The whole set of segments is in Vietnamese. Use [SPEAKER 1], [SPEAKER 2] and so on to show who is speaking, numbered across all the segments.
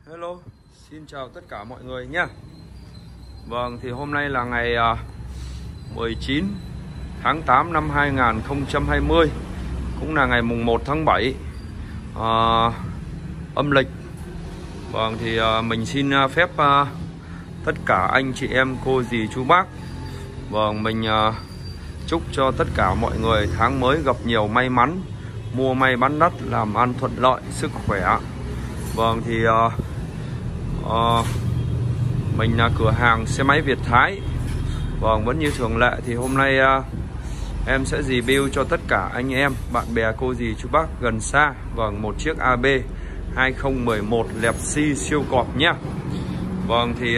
[SPEAKER 1] Hello, xin chào tất cả mọi người nhé. Vâng, thì hôm nay là ngày 19 tháng 8 năm 2020, cũng là ngày mùng 1 tháng 7 âm lịch. Vâng, thì mình xin phép tất cả anh chị em, cô dì, chú bác, vâng, mình chúc cho tất cả mọi người tháng mới gặp nhiều may mắn, mua may bán đắt, làm ăn thuận lợi, sức khỏe. Vâng, thì mình là cửa hàng xe máy Việt Thái. Vâng, vẫn như thường lệ thì hôm nay em sẽ review cho tất cả anh em, bạn bè, cô dì, chú bác gần xa. Vâng, một chiếc AB 2011 lẹp xi siêu cọp nhé. Vâng, thì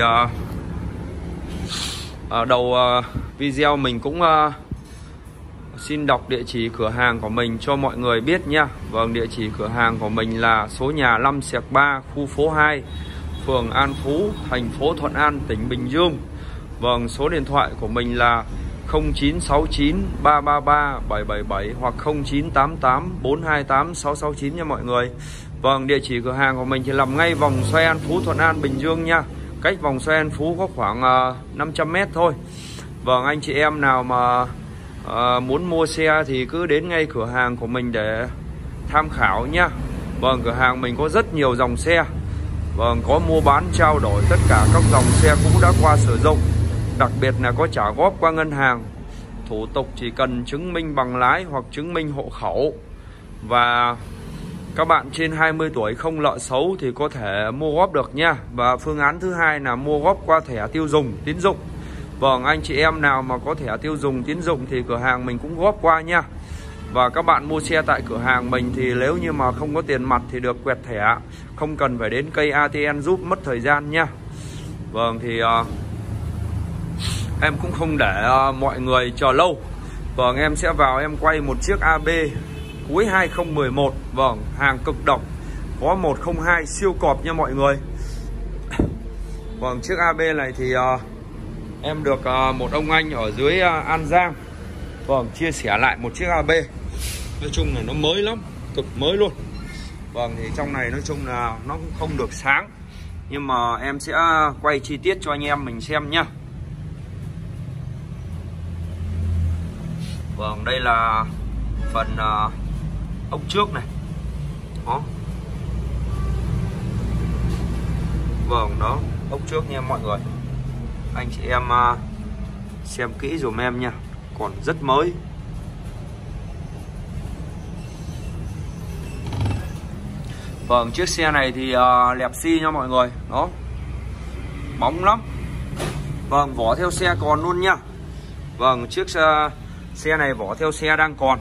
[SPEAKER 1] ở đầu video mình cũng xin đọc địa chỉ cửa hàng của mình cho mọi người biết nha. Vâng, địa chỉ cửa hàng của mình là số nhà 5/3, khu phố 2, phường An Phú, thành phố Thuận An, tỉnh Bình Dương. Vâng, số điện thoại của mình là 0969 333 777 hoặc 0988 428 669 nha mọi người. Vâng, địa chỉ cửa hàng của mình thì nằm ngay vòng xoay An Phú, Thuận An, Bình Dương nha. Cách vòng xoay An Phú có khoảng 500 m thôi. Vâng, anh chị em nào mà muốn mua xe thì cứ đến ngay cửa hàng của mình để tham khảo nhá. Vâng, cửa hàng mình có rất nhiều dòng xe. Vâng, có mua bán trao đổi tất cả các dòng xe cũ đã qua sử dụng. Đặc biệt là có trả góp qua ngân hàng. Thủ tục chỉ cần chứng minh bằng lái hoặc chứng minh hộ khẩu. Và các bạn trên 20 tuổi không nợ xấu thì có thể mua góp được nha. Và phương án thứ hai là mua góp qua thẻ tiêu dùng, tín dụng. Vâng, anh chị em nào mà có thẻ tiêu dùng, tín dụng thì cửa hàng mình cũng góp qua nha. Và các bạn mua xe tại cửa hàng mình thì nếu như mà không có tiền mặt thì được quẹt thẻ, không cần phải đến cây ATM giúp mất thời gian nha. Vâng, thì em cũng không để mọi người chờ lâu. Vâng, em sẽ vào em quay một chiếc AB cuối 2011. Vâng, hàng cực độc, có 102 siêu cọp nha mọi người. Vâng, chiếc AB này thì em được một ông anh ở dưới An Giang, vâng, chia sẻ lại một chiếc AB. Nói chung là nó mới lắm, cực mới luôn. Vâng, thì trong này nói chung là nó cũng không được sáng, nhưng mà em sẽ quay chi tiết cho anh em mình xem nhá. Vâng, đây là phần ốc trước này. Đó. Vâng, đó, ốc trước nha mọi người. Anh chị em xem kỹ dùm em nha, còn rất mới. Vâng, chiếc xe này thì lẹp xi nha mọi người. Đó, bóng lắm. Vâng, vỏ theo xe còn luôn nha. Vâng, chiếc xe này vỏ theo xe đang còn.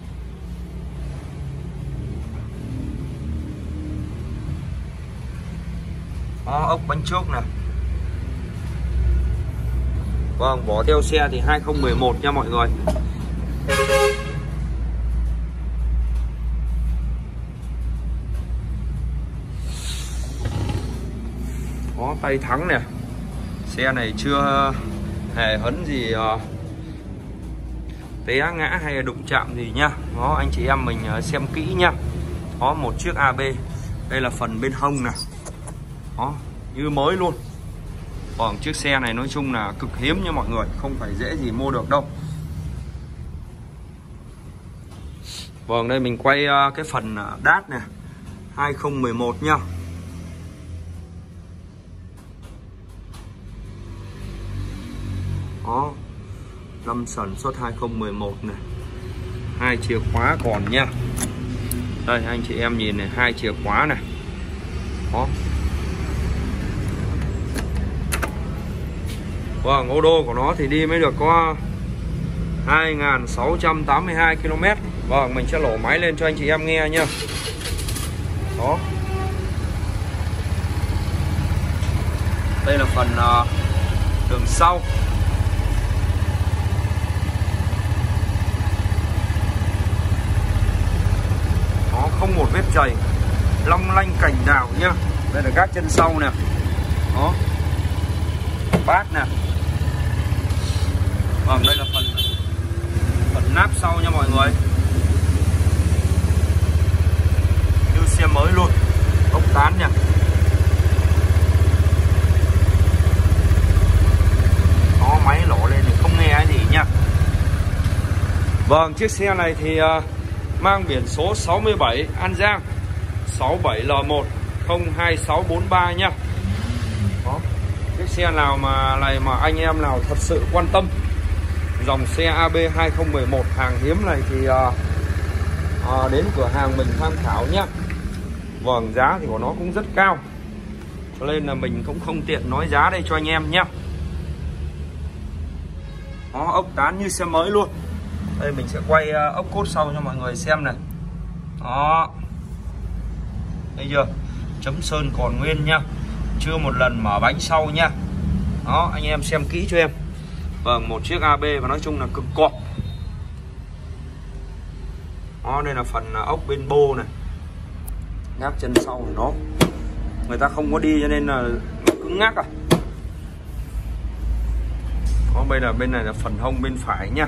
[SPEAKER 1] Đó, ốc bánh trước này. Vâng, vỏ theo xe thì 2011 nha mọi người. Có tay thắng nè. Xe này chưa hề hấn gì té ngã hay đụng chạm gì nhá. Đó, anh chị em mình xem kỹ nhá. Có một chiếc AB. Đây là phần bên hông này. Đó, như mới luôn. Còn chiếc xe này nói chung là cực hiếm nha mọi người, không phải dễ gì mua được đâu. Vâng, đây mình quay cái phần đát này 2011 nha. Đó, năm sản xuất 2011 này. 2 chìa khóa còn nha. Đây anh chị em nhìn này, 2 chìa khóa này. Đó. Vâng, ô đô của nó thì đi mới được có 2.682 km. Vâng, mình sẽ lổ máy lên cho anh chị em nghe nhá. Đó. Đây là phần đường sau. Nó không một vết chày, long lanh cành đào nhá. Đây là gác chân sau nè. Đó, bát nè. Vâng, đây là phần nắp sau nha mọi người. Như xe mới luôn, ốc tán nha. Vâng, chiếc xe này thì mang biển số 67 An Giang 67L1 02643 nhá. Đó. Chiếc xe nào mà anh em nào thật sự quan tâm dòng xe AB 2011 hàng hiếm này thì đến cửa hàng mình tham khảo nhá. Vâng, giá thì của nó cũng rất cao, cho nên là mình cũng không tiện nói giá đây cho anh em nhá. Nó ốc dán như xe mới luôn. Đây mình sẽ quay ốc cốt sau cho mọi người xem này. Đó, thấy chưa, chấm sơn còn nguyên nhá, chưa một lần mở bánh sau nhá. Đó, anh em xem kỹ cho em. Vâng, một chiếc AB và nói chung là cực cọp. Đó, đây là phần ốc bên bô này, ngác chân sau của nó người ta không có đi cho nên là nó cứng ngắc à. Đó, bây giờ bên này là phần hông bên phải nhá.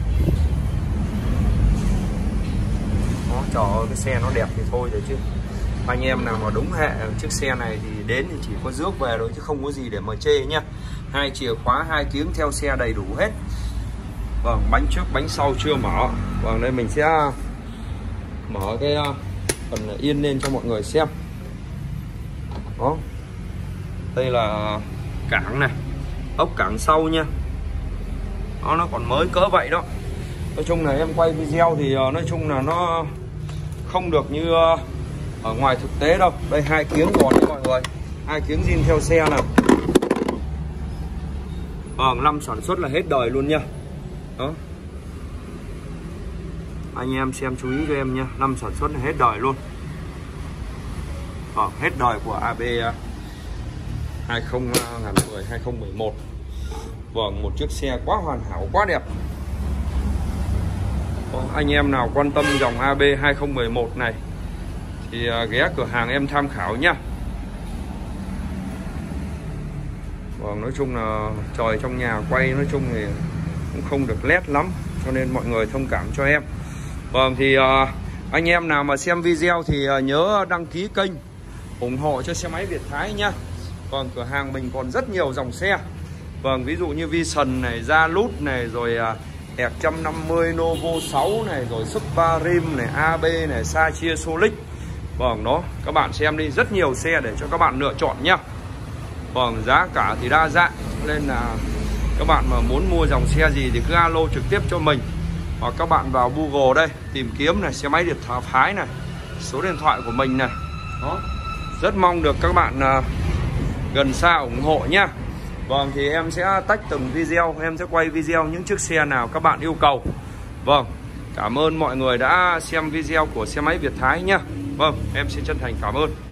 [SPEAKER 1] Đó, trời ơi, cái xe nó đẹp thì thôi rồi chứ anh em nào mà đúng hệ chiếc xe này thì đến thì chỉ có rước về thôi chứ không có gì để mà chê nhá. 2 chìa khóa, 2 kiếng theo xe đầy đủ hết. Vâng, bánh trước bánh sau chưa mở. Vâng, đây mình sẽ mở cái phần yên lên cho mọi người xem. Đó, đây là cảng này, ốc cảng sau nha. Đó, nó còn mới cỡ vậy đó. Nói chung là em quay video thì nói chung là nó không được như ở ngoài thực tế đâu. Đây 2 kiếng còn đấy mọi người, 2 kiếng zin theo xe này. Vâng, năm sản xuất là hết đời luôn nha. Đó, anh em xem chú ý cho em nha, năm sản xuất là hết đời luôn. Hết đời của AB 2010 2011. Vâng, một chiếc xe quá hoàn hảo, quá đẹp. Anh em nào quan tâm dòng AB 2011 này thì ghé cửa hàng em tham khảo nhá. Vâng, nói chung là trời trong nhà quay nói chung thì cũng không được nét lắm, cho nên mọi người thông cảm cho em. Vâng, thì anh em nào mà xem video thì nhớ đăng ký kênh ủng hộ cho xe máy Việt Thái nhá. Vâng, cửa hàng mình còn rất nhiều dòng xe. Vâng, ví dụ như Vision này, Zaluz này, rồi Hẹt 150, Novo 6 này, rồi Superrim này, AB này, Sachi Solic. Vâng, đó, các bạn xem đi, rất nhiều xe để cho các bạn lựa chọn nhá. Vâng, giá cả thì đa dạng, nên là các bạn mà muốn mua dòng xe gì thì cứ alo trực tiếp cho mình. Hoặc các bạn vào Google đây, tìm kiếm này, xe máy Việt Thái này, số điện thoại của mình này. Đó, rất mong được các bạn gần xa ủng hộ nhá. Vâng, thì em sẽ tách từng video, em sẽ quay video những chiếc xe nào các bạn yêu cầu. Vâng, cảm ơn mọi người đã xem video của xe máy Việt Thái nhá. Vâng, em xin chân thành cảm ơn.